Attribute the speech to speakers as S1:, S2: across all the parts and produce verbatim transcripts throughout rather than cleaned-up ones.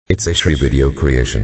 S1: It's a Shri Video creation.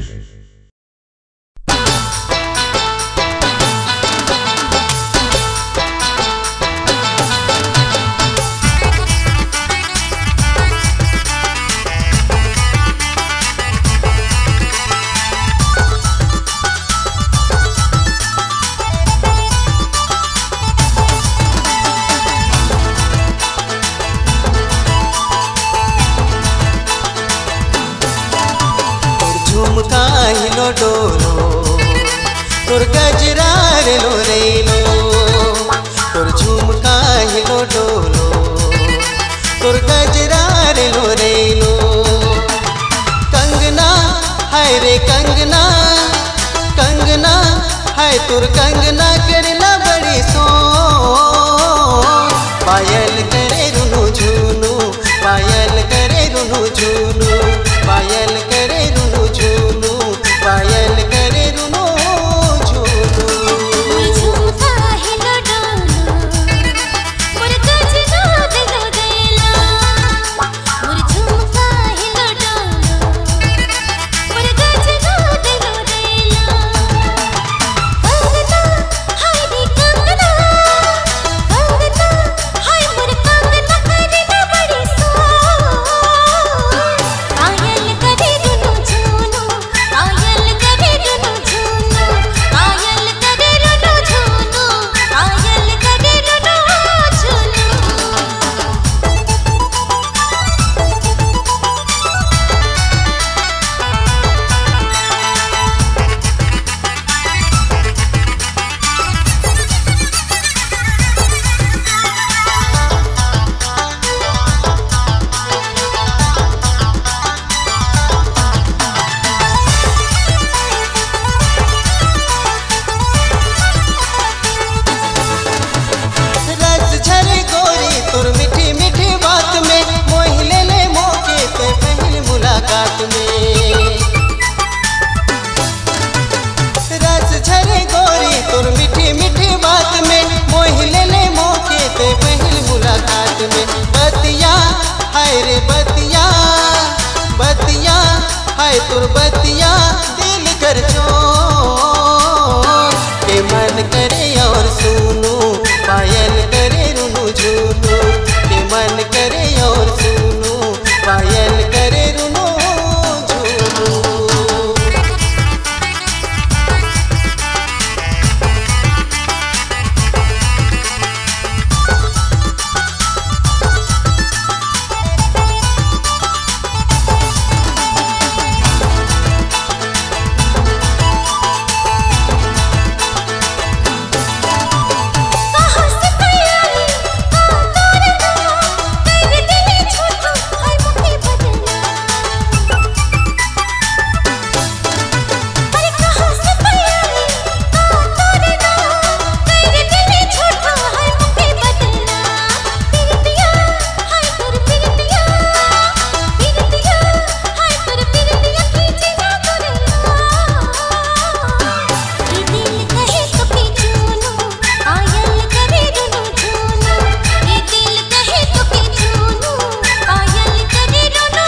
S2: झुमका हिलो डोलो तोर गजरा रे लो रे लो तोर झुमका हिलो डोलो तोर गजरा रे लो रे लो कंगना हाय रे कंगना कंगना हाय तोर कंगना करला बड़ी सो पायल करे रुनु झुनु पायल करे रुनु झुनु पायल करे रुनु झुनु पायल करे रुनु झुनु
S3: झुमका हिलो डोलो मोर गजरा दिलो देला मोर झुमका हिलो डोलो मोर गजरा दिलो देला कंगना हाय रे कंगना कंगना हाय मोर कंगना करला बड़ी सो पायल करे रुनु झुनु पायल करे रुनु झुनु पायल करे रुनु झुनु पायल करे रुनु झुनु
S2: रस झरे गोरी तोर मीठी मीठी बात में मोह ले ले मौके पे पहली मुलाकात में रस झरे गोरी तोर मीठी मीठी बात में मोह ले ले मौके पे पहली मुलाकात में बतिया हाय रे बतिया बतिया हाय तोर बतिया दिल कर चोर के मन करे और सुनू पायल करे रुनु झुनु के मन करे और सुनू पायल करे रुनु झुनु
S3: कहां से तैयारी का तोरना तेरे दिल छोटू हाय मुझे बदलना अरे कहां से तैयारी का तोरना तेरे दिल छोटू हाय मुझे बदलना तेरे पिया हाय तोर तेरे पिया तेरे पिया हाय तोर तेरे पिया खींचे ना तोरना ये दिल कहे तो पीछूनु पायल करे रुनु झुनु ये दिल कहे तो पीछूनु पायल करे रुनु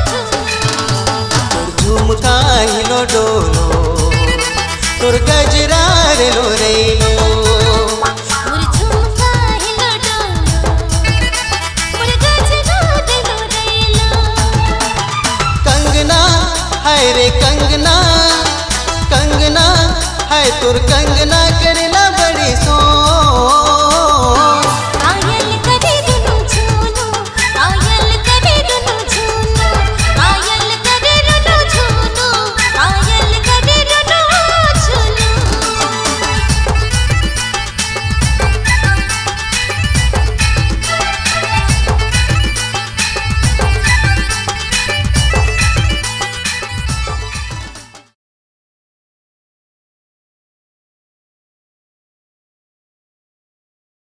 S3: झुनु
S2: तोर झुमका हिलो डोलो तोर गजरा रे लो रे लो
S3: मोर झुमका हिलो डोलो मोर गजरा दिलो देला
S2: कंगना हाय रे कंगना कंगना हाय तोर कंगना करला बड़ी सो